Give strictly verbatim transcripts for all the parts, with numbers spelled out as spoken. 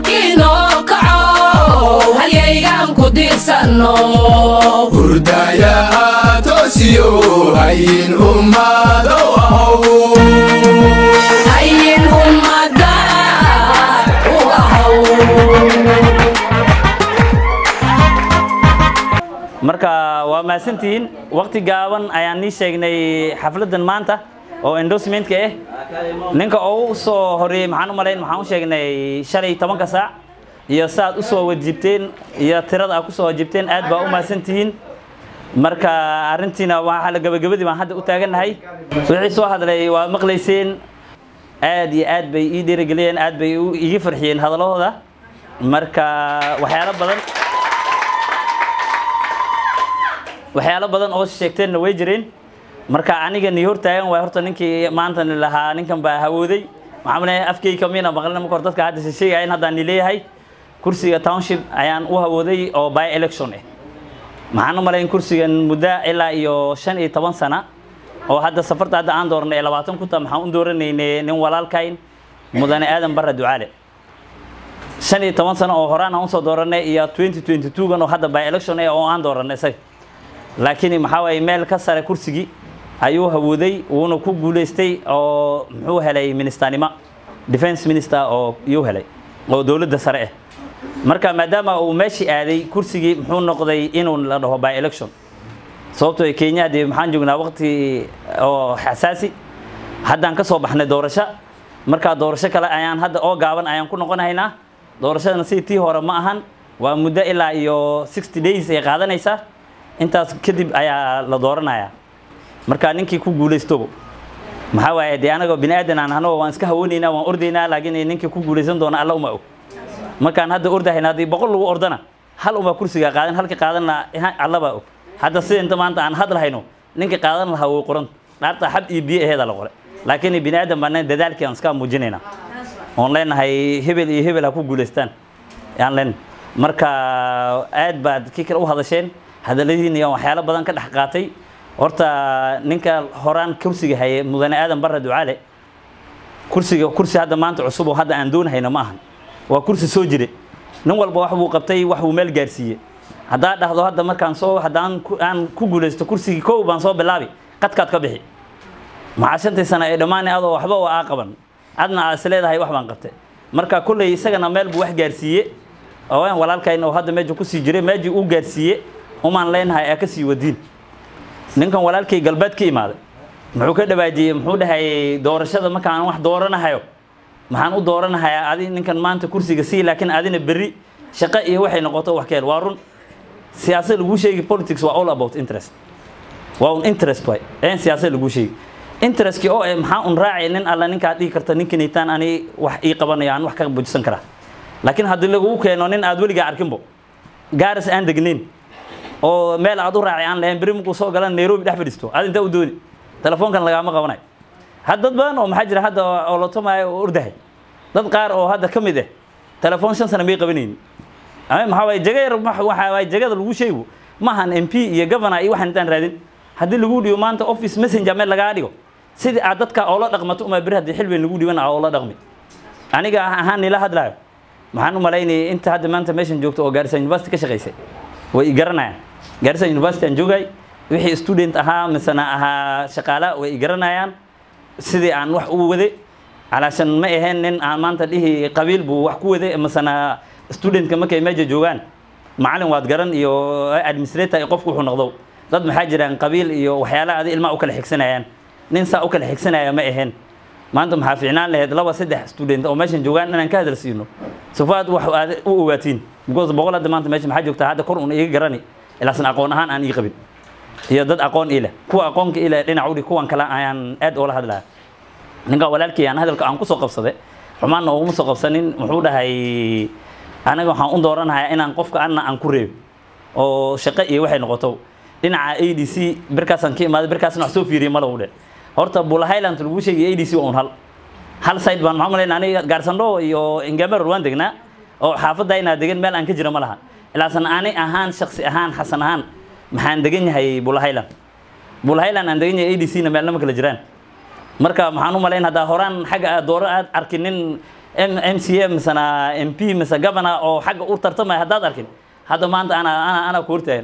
halkino kaco halyaygan ku diirsano hurdaya toosiyo hayin ummado ahow hayin ummada u ahow marka waa maasantiin waqti gaaban ayaan ni sheegnay xafladan maanta oo endorsement ka ah ninka oo soo horeeyay maxaan u maleyn maxaan u sheegnay shalay tobanka saac iyo saad u soo wajibteen iyo tirada aad ku soo wajibteen aad baa u maasantiin marka arintiina waxa la gabagabadii baan hadda u taaganahay wixii soo hadlay waa maqlayseen aad iyo aad bay ii dhiirigeliyeen aad bay iga farxiyeen hadalahooda marka waxyaalo badan waxyaalo badan oo sheegteen way jireen marka aniga ni hortaagan way horta ninkii maanta lahaa ninkan baa hawooday maxamay afkay kamina maqlan ma kor dadka hadda sheegayeen hadda ni leeyahay kursiga township ayaan u hawooday oo by election ah maxaan u maleyn kursigan muddo ilaa iyo shan iyo toban sano oo hadda safarta hadda aan doornay labaatan ku taa maxaan u dooraneynay nin walaalkayn mudane aadan barra ducaale shan iyo toban sano oo horaan aan u soo dooranay iyo twenty twenty-two gan oo hadda by election ah oo aan dooranay say laakiin maxaa way meel ka sare kursigii ayuu hawooday wuuna ku guuleystay oo muxuu helay ministernima defense minister oo iyuu helay oo dawladda sare ah marka maadaama uu meeshii aaday kursigii muxuu noqday inuu la dhaho by election sababtoo Kenya dee maxaan joognaa waqti oo xasaasi haddaan ka soo baxnay doorasho marka doorasho kale ayaan hadda oo gaaban ayaan ku noqonaynaa doorashadana si tii hore ma ahan waa muddo ilaa iyo sixty days ay qaadanaysaa intaas kadib ayaa la dooranayaa marka ninkii ku guuleysto maxaa waaye de anaga bini'aadan aan hano waan iska hawoonaynaa waan ordaynaa laakiin ninkii ku guuleysan doona alla uma og markaan hadda ordahayna hadii boqol lagu ordana hal uma kursiga qaadan halka qaadana alla baa og hadda si inta maanta aan hadlayno ninkii qaadan lahaa way qoran dhaarta xab iyo biyo aheeda la qoray laakiin bini'aadan baan dadaalkii aan iska muujinayna on leenahay hebel iyo hebel ha ku guuleystaan yaan leen marka aad baad kii kale u hadasheen hadaladiin iyo waxyaalo badan ka dhax qaatay horta ninka horaan kursiga hayay mudane aadan barra ducaale kursiga kursi hadda maanta cusub oo hadda aan doonayna ma ahan waa kursi soo jiray nin walba wax uu qabtay wax uu meel gaarsiiyay hadaa dhahdo hadda markaan soo hadaan aan ku guuleysto kursiga koow baan soo bilaabi qadkaad ka bixi macaashantay sana ay dhamaanay adoo waxba oo aa qaban adna aad leedahay wax baan qabtay marka kulay isagana meel buu wax gaarsiiyay oo aan walaalkayna oo hadda meesha ku sii jiray meeshii uu gaarsiiyay umaan leenahay ka sii wadiin ninkan walaalkay galbeed ka imaaday muxuu ka dhawaajiyay muxuu dhahay doorashada markaan wax dooranahayo maxaan u dooranahayaa adi ninkan maanta kursiga si laakiin adina berri shaqo iyo waxay noqoto wax kale waa run siyaasad lagu sheegi politics waa all about interest waa un interest way een siyaasad lagu sheegi interest ki oo ay maxaa un raacay nin alla ninka dhigi karta ninkaniitaan ani wax ii qabanayaan wax ka bujisan kara laakiin haddii lagu keeno nin aad weliga arkinbo gaaris aan degnayn oo meel aad u raacay aan lahayn bari markuu soo galan Nairobi dhex fadhiisto aad inta u dooni telefoonkan lagama qabanay hadda dad badan oo maxaa jira hadda oo la tumayo oo ordahay dad qaar oo hadda kamid ah telefoon shan sano may qabanaynin ama maxaa way jagayr waxa way jagada lagu sheego maahan M P iyo governor iyo waxaan intaan raadin haddii lagu dhiyo maanta office messenger meel laga dhigo sidii aad dadka oo la dhaqmato uma bari haddii xilweyn lagu dhiban oo la dhaqmi aniga ahaan ila hadlaayo maxaan u maleynay inta hadda maanta meeshan joogto oo Garissa University ka shaqeysay way garanayaan Garissa University aan joogay wixii student ahaa misana ahaa shaqaala way garanayaan sidii aan wax u waday علشان ما يهين إن أمانة ليه قبيل بو وحكوا ذي مثلا student كم كي ماجي جوان معلم واتقرن يو administrator يقفوا حنقضوا ضد محاجر عن قبيل يو وحيالا هذه الماء أكل حكسنا يعني ننسى أكل حكسنا يا ما يهين ما أنتم حافظنا له لو سدح student أو ماشين جوان أنا كادر سينو سفاد وح وواتين بقول بقول هذا ما أنت ماشي محاجر بتاع هذا قرن يقرني إلا سن أقونهان أن يقبل هي ضد أقون إله كوا أقون إله لين عودي كوا كلا عن أد ولا هذا ninka walaalkii aan hadalka aan ku soo qabsaday xumaan oo uma soo qabsanin wuxuu dhahay anaga waxaan u dooranayaa inaan qofka aan aan ku reebo oo shaqo iyo waxay noqoto dhinaca A D C birkaas aan ka imaaday birkaasna wax soo fiiriyay ma lagu dhe horta Bull Highland lagu sheegay A D C oo hal hal side baan maxaa maleynaa aniga Garsando iyo Ingamer waan degnaa oo xaafadayna degan meel aan ka jiro ma laha ilaa san ani ahaan shakhsi ahaan xasan ahaan maxaan degan yahay Bull Highland Bull Highland aan degan yahay A D C na meel lama kala jiraan marka maxaan u maleyn hadaa horaan xaga dooro aad arkinin M C M مثلا M P مثلا governor أو حاجة أورترت ما هداد أركين هذا ما أنت أنا أنا أنا كورتين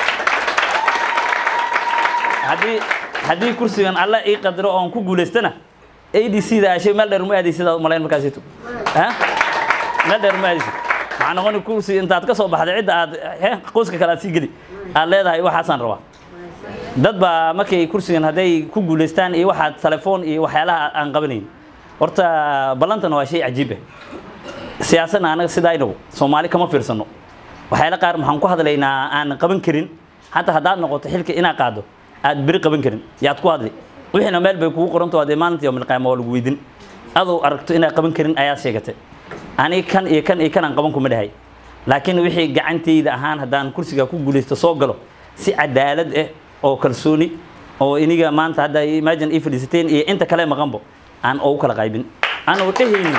هذه هذه كرسي كان الله إيه قدره أنكو جولستنا A D C ده شيء ما له رمي A D C ده ملاين مكاسيتو ها ما له رمي A D C معنا هون كرسي أنت أتكسر بعد عدة ها قوسك كلا تيجي الله ده أيوة حسن روا dad ba markay kursigan haday ku guuleystaan iyo waxa telefoon iyo waxyaalaha aan qabanin horta balantan waa shay cajiib ah siyaasadna anaga sidayno Soomaali kama fiirsano waxyaala qaar maxaan ku hadlaynaa aan qaban karin hatta hadaad noqoto xilka ina qaado aad bari qaban karin yaad ku hadli wixina meel bay kugu qoranto aad maalintii yawmil qiyaama lagu weydin adoo aragto ina qaban karin ayaa sheegatay ani kan iyo kan iyo kan aan qaban kuma dhahay laakiin wixii gacantayda ahaan hadaan kursiga ku guuleysto soo galo si cadaalad ah oo kalsooni oo iniga maanta hadda imagine if listein iyo inta kale maqanbo aan oo kala qaybin aan oo dhehaynin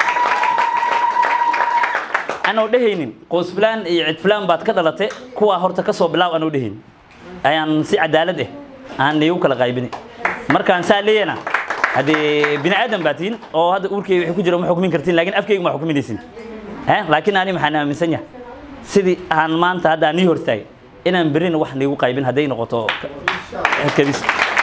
aan oo dhehaynin qoys plan iyo cid plan baad ka dhalatay kuwa horta ka soo bilaaw aan oo dhehayn ayaan si cadaalad ah aan niyo kala qaybin markaan saaleeyana hadii bini aadam baatiin oo hadda urkay wixii ku jira ma xukumin kartiin laakiin afkayga ma xukuminaysin ha laakiin ani maxaan aaminsan yahay sidii aan maanta hadda ni hortaay inaan berina wax nigu qaybin haday noqoto kadis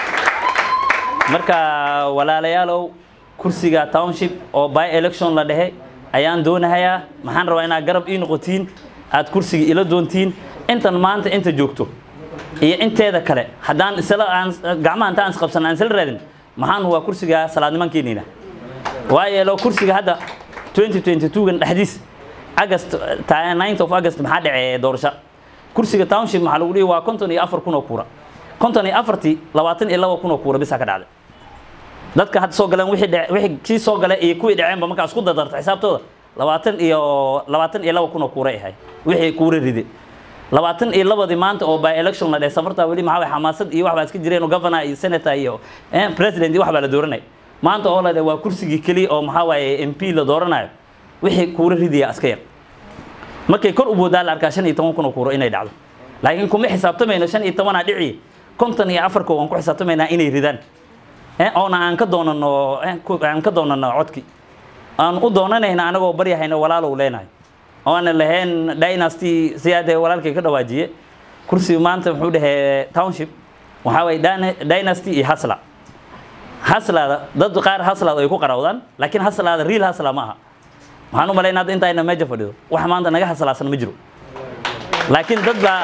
marka walaalayaalow kursiga township oo by election la dhahay ayaan doonayaa maxaan rabaa inaad garab ii noqotiin aad kursiga ila doontiin intan maanta inta joogto iyo inteeda kale hadaan isla aan gacmaha intaan isqabsan aan isla raadin maxaan waa kursiga salaadnimankeena waayo kursiga hadda twenty twenty-two gan dhaxdiis August ninth of August maxaa dhacay doorasho kursiga township maxaa lagu dhigay waa konton iyo afar kun oo kuura konton iyo afartii labaatan iyo laba kun oo kuura bisa ka dhacday dadka had soo galeen wixii wixii kii soo galay iyo kuwii dhaceenba marka isku dadartay xisaabtooda labaatan iyo labaatan iyo laba kun oo kuura ahay wixii kuura riday labaatan iyo labadii maanta oo by election la dhahay safarta wali maxaa xamaasad iyo wax baa iska jireen oo governor iyo senator iyo eh president iyo wax baa la dooranay maanta oo la dhahay waa kursigii kali oo maxaa waaye M P la dooranayo wixii kuura riday aska yar markay kor u boodaan la arkaa shan iyo toban kun oo kuuro inay dhacdo laakiin kuma xisaabtamayno shan iyo toban dhici konton iyo afar ko aan ku xisaabtamaynaa inay ridaan ee oo aan ka doonano aan ka doonano codki aan u doonanayna anagoo baryahayna walaalow leenahay oo aan lahayn dynasty siyaade walaalkay ka dhawaajiye kursi maanta wuxuu dhahay township waxa way dynasty iyo hasla hasla dad qaar hasla ay ku qarawdaan laakiin hasla real hasla ma aha waxaan u maleynaa inta ayna meesha fadhido wax maanta naga hasalaasan ma jiro laakiin dad ba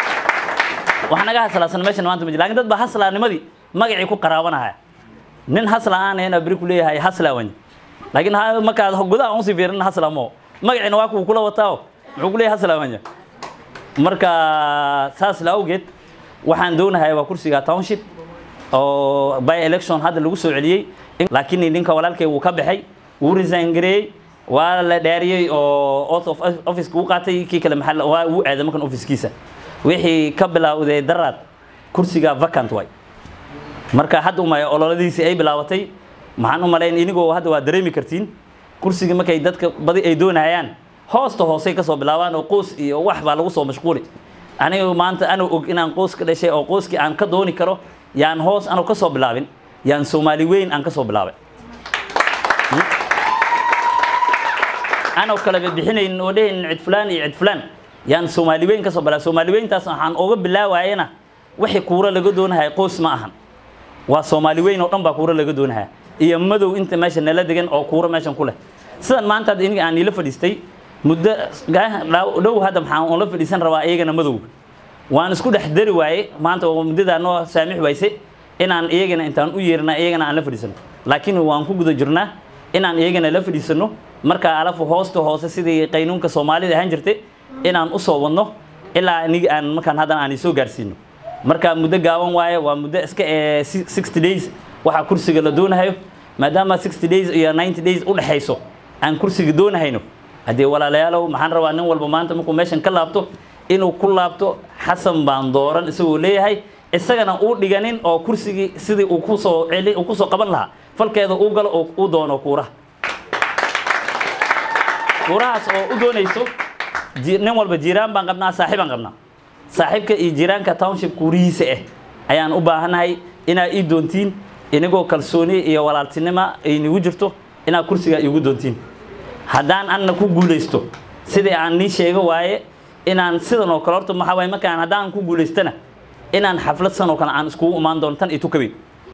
wax naga hasalaasan meesha maanta ma jiro laakiin dad ba haslaanimadii magacii ku qaraabanahay nin hasla aan ayna bari ku leeyahay haslaawan laakiin marka gudaha aan si fiirin haslaamo magaciina waa ku kula wataaw wuxuu ku leeyahay haslaawan marka saas la awgeed waxaan doonahay waa kursiga township oo by election hadda lagu soo celiyay laakiin ninka walaalkay uu ka baxay uu resign gareeyay waa la dhaariyay oo out of office ku qaatay kii kale maxal waa uu aaday markan office-kiisa wixii ka bilaawday daraad kursiga vacant way marka hadda uma ololadiisi ay bilaabatay maxaan u maleyn inigoo hadda waa dareemi kartiin kursiga markay dadka badi ay doonayaan hoosta hoosay ka soo bilaabaan oo qoys iyo wax baa lagu soo mashquuli aniga maanta ana og inaan qoys ka dhashay oo qoyskii aan ka dooni karo yaan hoos aan ka soo bilaabin yaan Soomaali weyn aan ka soo bilaabay أنا وكلا بحين ودين عد فلان عد فلان يعني سومالي وين كسب بلا سومالي وين تاس عن أوجب بالله وعينا وحي كورة لجدونها قوس معهم وسومالي وين وطن بكورة لجدونها يمدو أنت ماشي نلدجن أو كورة ماشي كله سن ما أنت إني عن يلف ديستي مدة جاه لو لو هذا محاول يلف ديسن رواية جنا مدو وأنا سكود حدري واي ما أنت مدة أنه سامح ويسي إن عن إيه جنا أنت عن ويرنا إيه جنا عن لف ديسن لكن وأنكو جد جرنا إن عن إيه جنا لف ديسنو marka alafu hoosto hoose sidii qaynuunka Soomaalida ahaan jirtay inaan u soo wadno ilaa aniga aan markaan hadan aan soo gaarsiino marka muddo gaaban waaye waa muddo iska sixty days waxa kursiga la doonayo maadaama sixty days iyo ninety days u dhaxayso aan kursiga doonahayno hadii walaalayaalow maxaan rabaa nin walba maanta markuu meeshan ka laabto inuu ku laabto Xasan baan dooran isagoo leeyahay isagana uu dhiganin oo kursiga sidii uu ku soo celi uu ku soo qaban lahaa falkeeda uu galo oo uu doono kuura kuuraas oo u doonayso nin walba jiraan baan qabnaa saaxiibaan qabnaa saaxiibka iyo jiraanka township kuurihiisa ah ayaan u baahanahay inaa ii doontiin inagoo kalsooni iyo walaaltinimo ay nigu jirto inaa kursiga igu doontiin haddaan anna ku guulaysto sidii aan nii sheego waaye inaan sidan oo kale horta maxaa waaye markaan haddaan ku guulaystana inaan xaflad san oo kale aan iskugu imaan doono tan iyo tukabi